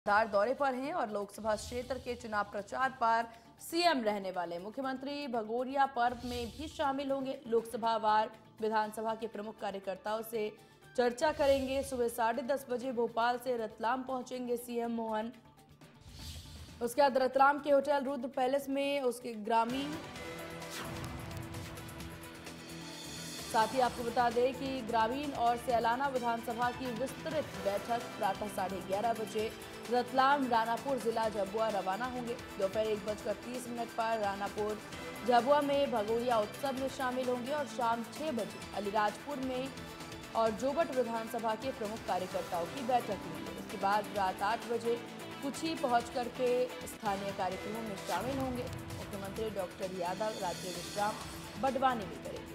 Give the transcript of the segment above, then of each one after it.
धार दौरे पर हैं और लोकसभा क्षेत्र के चुनाव प्रचार पर सीएम रहने वाले मुख्यमंत्री भगोरिया पर्व में भी शामिल होंगे। लोकसभा वार विधानसभा के प्रमुख कार्यकर्ताओं से चर्चा करेंगे। सुबह 10:30 बजे भोपाल से रतलाम पहुंचेंगे सीएम मोहन। उसके बाद रतलाम के होटल रुद्र पैलेस में उसके ग्रामीण, साथ ही आपको बता दें कि ग्रामीण और सैलाना विधानसभा की विस्तृत बैठक प्रातः 11:30 बजे रतलाम रानापुर जिला झाबुआ रवाना होंगे। दोपहर 1:30 पर रानापुर झाबुआ में भगोरिया उत्सव में शामिल होंगे और शाम 6 बजे अलीराजपुर में और जोबट विधानसभा के प्रमुख कार्यकर्ताओं की बैठक होगी। इसके बाद रात 8 बजे कुछी पहुंच करके स्थानीय कार्यक्रमों में शामिल होंगे। मुख्यमंत्री डॉक्टर यादव रात्रि विश्राम बडवानी में करेंगे।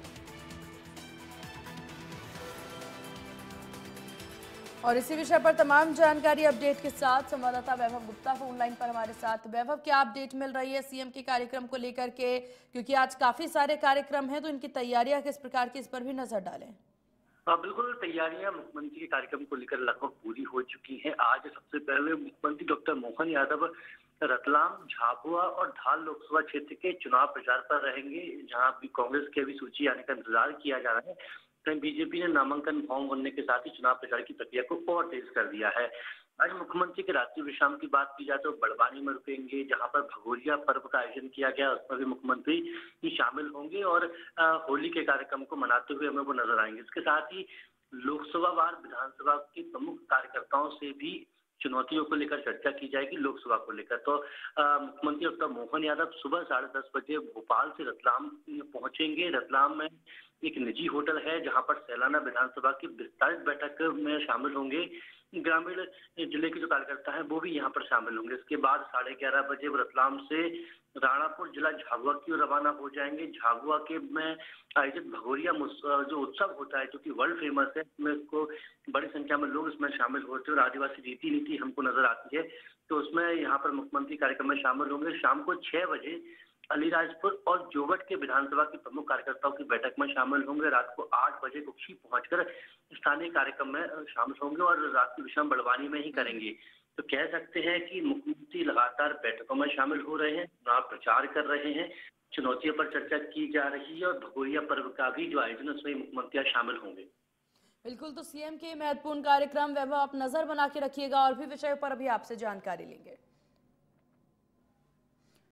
और इसी विषय पर तमाम जानकारी अपडेट के साथ संवाददाता वैभव गुप्ता फोन लाइन पर हमारे साथ। वैभव, क्या अपडेट मिल रही है सीएम के कार्यक्रम को लेकर के, क्योंकि आज काफी सारे कार्यक्रम हैं, तो इनकी तैयारियां किस प्रकार की, इस पर भी नजर डालें। बिल्कुल, तैयारियां मुख्यमंत्री के कार्यक्रम को लेकर लगभग पूरी हो चुकी हैं। आज सबसे पहले मुख्यमंत्री डॉक्टर मोहन यादव रतलाम, झाबुआ और धार लोकसभा क्षेत्र के चुनाव प्रचार पर रहेंगे, जहां भी कांग्रेस की अभी सूची आने का इंतजार किया जा रहा है। कहीं बीजेपी ने नामांकन फॉर्म भरने के साथ ही चुनाव प्रचार की प्रक्रिया को और तेज कर दिया है। आज मुख्यमंत्री के रात्रि विश्राम की बात की जाए तो बड़वानी में रुकेंगे, जहां पर भगोरिया पर्व का आयोजन किया गया, उसमें भी मुख्यमंत्री शामिल होंगे और होली के कार्यक्रम को मनाते हुए हमें वो नजर आएंगे। इसके साथ ही लोकसभा वार विधानसभा के प्रमुख कार्यकर्ताओं से भी चुनौतियों को लेकर चर्चा की जाएगी। लोकसभा को लेकर तो मुख्यमंत्री डॉक्टर मोहन यादव सुबह 10:30 बजे भोपाल से रतलाम पहुंचेंगे। रतलाम में एक निजी होटल है, जहां पर सैलाना विधानसभा की विस्तारित बैठक में शामिल होंगे। ग्रामीण जिले के जो कार्यकर्ता हैं वो भी यहाँ पर शामिल होंगे। इसके बाद 11:30 बजे वो रतलाम से राणापुर जिला झाबुआ की ओर रवाना हो जाएंगे। झाबुआ के में आयोजित भगोरिया जो उत्सव होता है, जो कि वर्ल्ड फेमस है, इसमें इसको बड़ी संख्या में लोग इसमें शामिल होते हैं और आदिवासी रीति नीति हमको नजर आती है, तो उसमें यहाँ पर मुख्यमंत्री कार्यक्रम में शामिल होंगे। शाम को 6 बजे अलीराजपुर और जोबट के विधानसभा के प्रमुख कार्यकर्ताओं की बैठक में शामिल होंगे। रात को 8 बजे कुक्षी पहुंचकर स्थानीय कार्यक्रम में शामिल होंगे और रात्रि विश्राम बड़वानी में ही करेंगे। तो कह सकते हैं कि मुख्यमंत्री लगातार बैठकों में शामिल हो रहे हैं, चुनाव प्रचार कर रहे हैं, चुनौतियों पर चर्चा की जा रही है और भगोरिया पर्व का भी जो आयोजन है उसमें मुख्यमंत्री शामिल होंगे। बिल्कुल, तो सीएम के महत्वपूर्ण कार्यक्रम वैभव आप नजर बना के रखिएगा और भी विषयों पर अभी आपसे जानकारी लेंगे।